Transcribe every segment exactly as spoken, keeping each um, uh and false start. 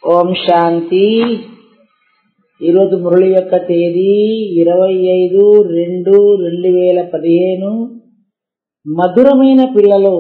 ఓం శాంతి. ఈరోజు మురళి యొక్క తేదీ ఇరవై ఐదు రెండు రెండు వేల పదిహేను. మధురమైన పిల్లలు,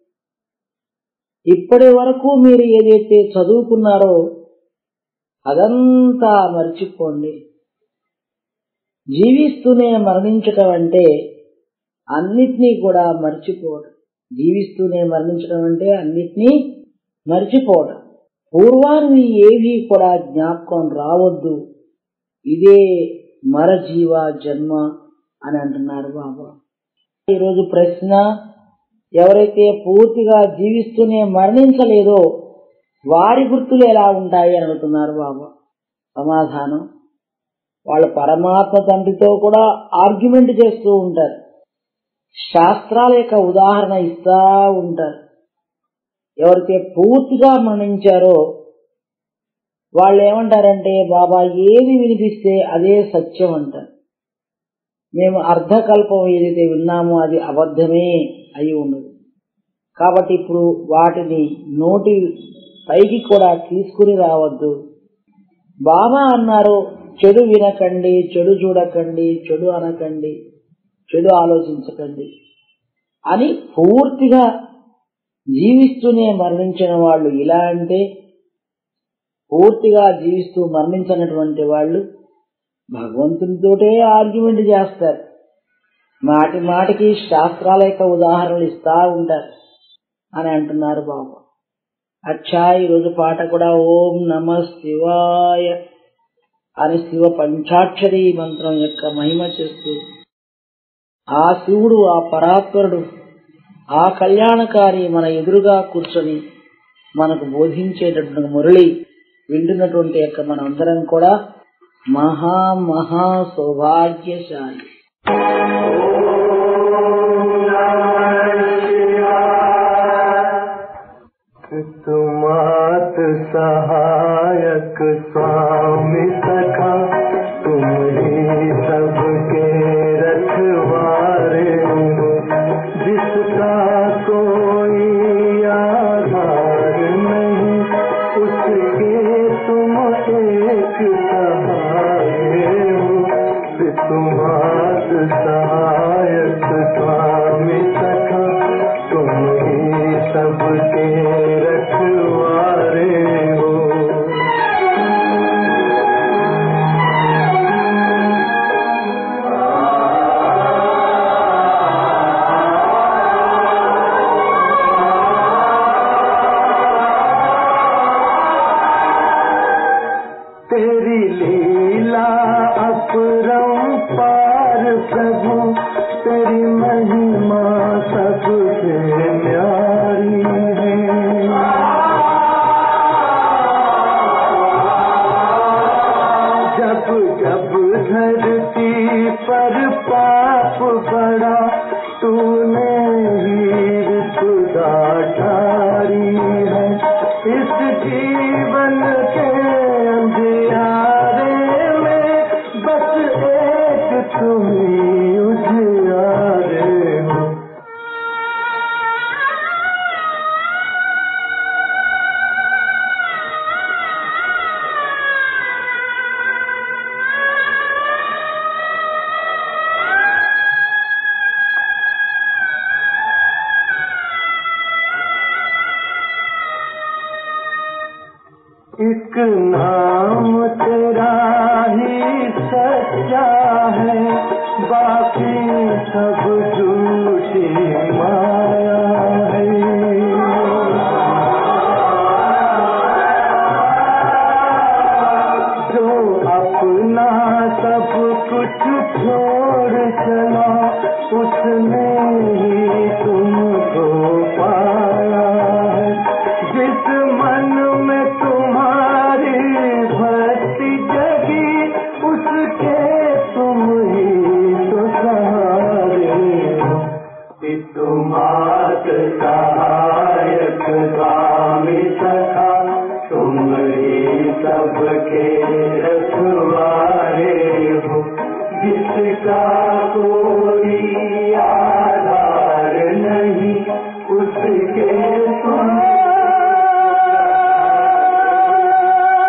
ఇప్పటి వరకు మీరు ఏదైతే చదువుకున్నారో అదంతా మర్చిపోండి. జీవిస్తూనే మరణించటం అంటే అన్నిటినీ కూడా మర్చిపోవడం. జీవిస్తూనే మరణించడం అంటే అన్నిటినీ మర్చిపోవడం. పూర్వాన్ని ఏవి కూడా జ్ఞాపకం రావద్దు. ఇదే మరజీవ జన్మ అని అంటున్నారు బాబా. ఈరోజు ప్రశ్న, ఎవరైతే పూర్తిగా జీవిస్తూనే మరణించలేదో వారి గుర్తులు ఎలా ఉంటాయి అని అడుగుతున్నారు బాబా. సమాధానం, వాళ్ళు పరమాత్మ తండ్రితో కూడా ఆర్గ్యుమెంట్ చేస్తూ ఉంటారు. శాస్త్రాల యొక్క ఉదాహరణ ఇస్తా ఉంటారు. ఎవరైతే పూర్తిగా మరణించారో వాళ్ళు ఏమంటారంటే, బాబా ఏది వినిపిస్తే అదే సత్యం అంటారు. మేము అర్ధకల్పం ఏదైతే విన్నామో అది అబద్ధమే అయి ఉన్నది. కాబట్టి ఇప్పుడు వాటిని నోటి పైకి కూడా తీసుకుని రావద్దు. బాబా అన్నారు, చెడు వినకండి, చెడు చూడకండి, చెడు అనకండి, చెడు ఆలోచించకండి అని. పూర్తిగా జీవిస్తూనే మరణించిన వాళ్ళు ఇలా అంటే, పూర్తిగా జీవిస్తూ మరణించినటువంటి వాళ్ళు భగవంతునితోటే ఆర్గ్యుమెంట్ చేస్తారు. మాటి మాటికి శాస్త్రాల యొక్క ఉదాహరణలు ఇస్తా ఉంటారు అని అంటున్నారు బాబా. అచ్చా, ఈరోజు పాట కూడా ఓం నమ శివాయ అని శివ పంచాక్షరి మంత్రం యొక్క మహిమ చేస్తూ, ఆ శివుడు, ఆ పరాత్పరుడు, ఆ కళ్యాణకారి మన ఎదురుగా కూర్చొని మనకు బోధించేటటువంటి మురళి వింటున్నటువంటి యొక్క మనందరం కూడా మహా మహా సౌభాగ్యశాలి. तुमात सहायक स्वामी सखा, तुम ही सबके रखवारे हो, जिसका कोई आधार नहीं, उसके तुम एक सहारे हो। तुमात सहायक स्वामी सखा, तुम ही सबके रखवारे हो। तेरी लीला अपरंपार प्रभु, तेरी महिमा सबसे न्यारी है। जब जब धरती पर पाप बढ़ा, तूने हीर खुदा ठारी है। इस जीवन के अंधियारे में बस एक तुम ही उजियारे हो। एक नाम तेरा ही सच्चा है, बाकी सब झूठी माया है। जो अपना सब कुछ छोड़ चला, उसने ही तुमको पाया है। जिस मन में तुम्हारी भक्ति जगी, उसके तुम ही तो सहारे हो। तुमात सहायक स्वामी सखा, तुम ही सबके रखवारे हो। जिसका कोई आधार नहीं, उसके तुम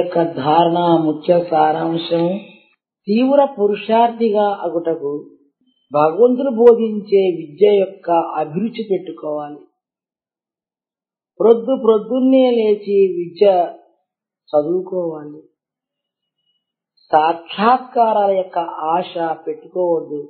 యొక్క ధారణ ముఖ్య సారాంశం తీవ్ర పురుషార్థిగా అగుటకు భగవంతుడు బోధించే విద్య యొక్క అభిరుచి పెట్టుకోవాలి. ప్రొద్దు ప్రొద్దున్నే లేచి విద్య చదువుకోవాలి. సాక్షాత్కారాల యొక్క ఆశ పెట్టుకోవద్దు.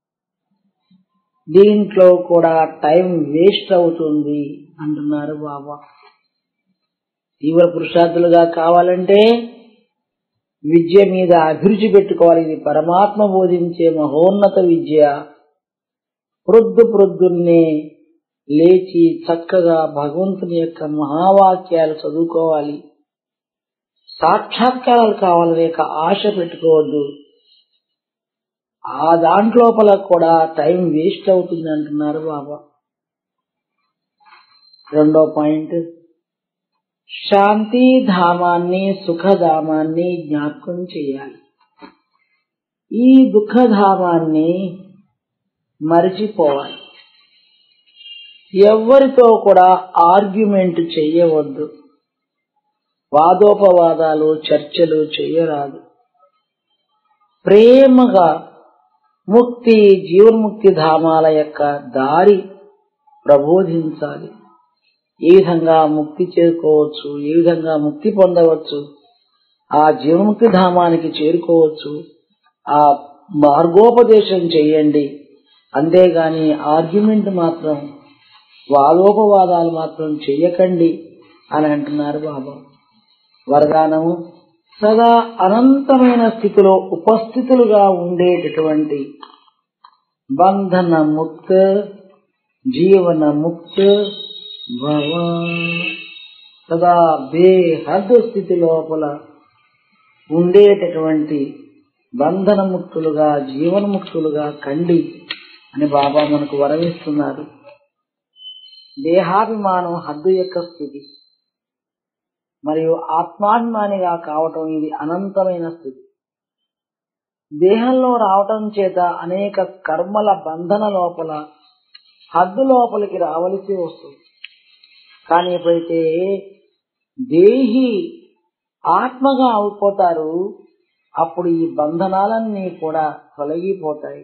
దీంట్లో కూడా టైం వేస్ట్ అవుతుంది అంటున్నారు బాబా. తీవ్ర పురుషార్థులుగా కావాలంటే విద్య మీద అభిరుచి పెట్టుకోవాలి. ఇది పరమాత్మ బోధించే మహోన్నత విద్య. ప్రొద్దు ప్రొద్దున్నే లేచి చక్కగా భగవంతుని యొక్క మహావాక్యాలు చదువుకోవాలి. సాక్షాత్కారాలు కావాలనే యొక్క ఆశ పెట్టుకోవద్దు. ఆ దాంట్లోపల కూడా టైం వేస్ట్ అవుతుంది అంటున్నారు బాబా. రెండో పాయింట్, శాంతి ధామాన్ని సుఖధామాన్ని జ్ఞాపకం చేయాలి. ఈ దుఃఖధామాన్ని మరిచిపోవాలి. ఎవ్వరితో కూడా ఆర్గ్యుమెంట్ చెయ్యవద్దు. వాదోపవాదాలు చర్చలు చెయ్యరాదు. ప్రేమగా ముక్తి జీవన్ముక్తి ధామాల యొక్క దారి ప్రబోధించాలి. ఏ విధంగా ముక్తి చేరుకోవచ్చు, ఏ విధంగా ముక్తి పొందవచ్చు, ఆ జీవన్ముక్తి ధామానికి చేరుకోవచ్చు, ఆ మార్గోపదేశం చెయ్యండి. అంతేగాని ఆర్గ్యుమెంట్ మాత్రం వాదోపవాదాలు మాత్రం చెయ్యకండి అని అంటున్నారు బాబా. వరదానము సదా అనంతమైన స్థితిలో ఉపస్థితులుగా ఉండేటటువంటి బంధన ముక్త జీవన ముక్త భవ. సదా బేహద్దు స్థితి లోపల ఉండేటటువంటి బంధన ముక్తులుగా జీవన్ముక్తులుగా కండి అని బాబా మనకు వరమిస్తున్నారు. దేహాభిమానం హద్దు యొక్క స్థితి మరియు ఆత్మాభిమానిగా కావటం ఇది అనంతమైన స్థితి. దేహంలో రావటం చేత అనేక కర్మల బంధన లోపల హద్దు లోపలికి రావలసి వస్తుంది. కానీ ఎప్పుడైతే దేహి ఆత్మగా అయిపోతారు అప్పుడు ఈ బంధనాలన్నీ కూడా తొలగిపోతాయి.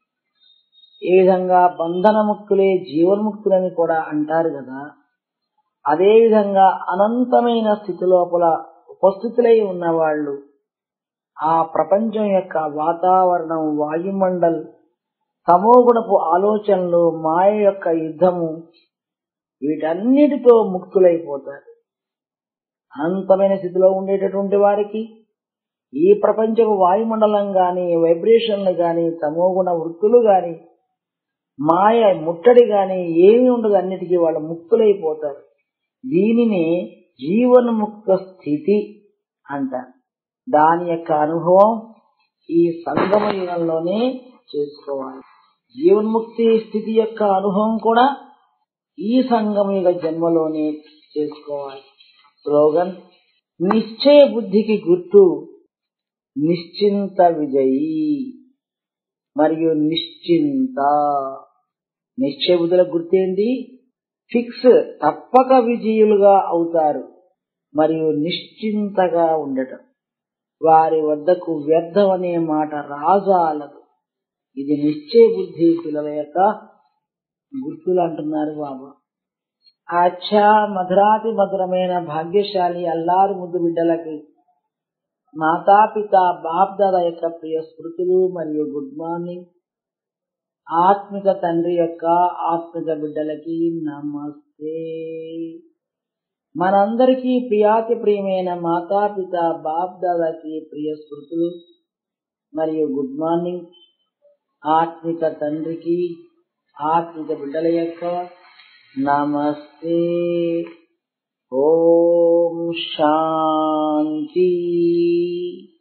ఏ విధంగా బంధనముక్తులే జీవన్ముక్తులని కూడా అంటారు కదా, అదేవిధంగా అనంతమైన స్థితి లోపల ఉపస్థితులై ఉన్నవాళ్ళు ఆ ప్రపంచం యొక్క వాతావరణం, వాయుమండల్, తమోగుణపు ఆలోచనలు, మాయ యొక్క యుద్ధము వీటన్నిటితో ముక్తులైపోతారు. అనంతమైన స్థితిలో ఉండేటటువంటి వారికి ఈ ప్రపంచపు వాయుమండలం గాని, వైబ్రేషన్లు గాని, తమోగుణ వృత్తులు గాని, మాయ ముట్టడి గాని ఏమి ఉండదు. అన్నిటికీ వాళ్ళు ముక్తులైపోతారు. దీనిని జీవన్ముక్త స్థితి అంటారు. దాని యొక్క అనుభవం ఈ సంగమ యుగంలోనే చేసుకోవాలి. జీవన్ముక్తి స్థితి యొక్క అనుభవం కూడా ఈ సంగమ యుగ జన్మలోనే చేసుకోవాలి. స్లోగన్: నిశ్చయ బుద్ధికి గుర్తు నిశ్చింత విజయి మరియు నిశ్చింత. నిశ్చయ బుద్ధుల గుర్తేంటి? ఫిక్స్, తప్పక విజయులుగా అవుతారు. మరియు నిశ్చింతగా ఉండటం, వారి వద్దకు వ్యర్థం అనే మాట రాజాలదు. ఇది నిశ్చయ బుద్ధి పిల్లల యొక్క గుర్తులు అంటున్నారు బాబా. అచ్చా మధురాతి మధురమైన భాగ్యశాలి అల్లారు ముద్దు బిడ్డలకి మాతాపిత బాప్ దాదా యొక్క ప్రియ స్మృతులు మరియు గుడ్ మార్నింగ్. ఆత్మిక తండ్రి యొక్క ఆత్మిక బిడ్డలకి నమస్తే. మనందరికీ ప్రియాతి ప్రియమైన మాతాపిత బాప్ దాదాకి ప్రియ స్మృతులు మరియు గుడ్ మార్నింగ్. ఆత్మిక తండ్రికి ఆత్మిక బిడ్డల యొక్క నమస్తే. ఓం శాంతి.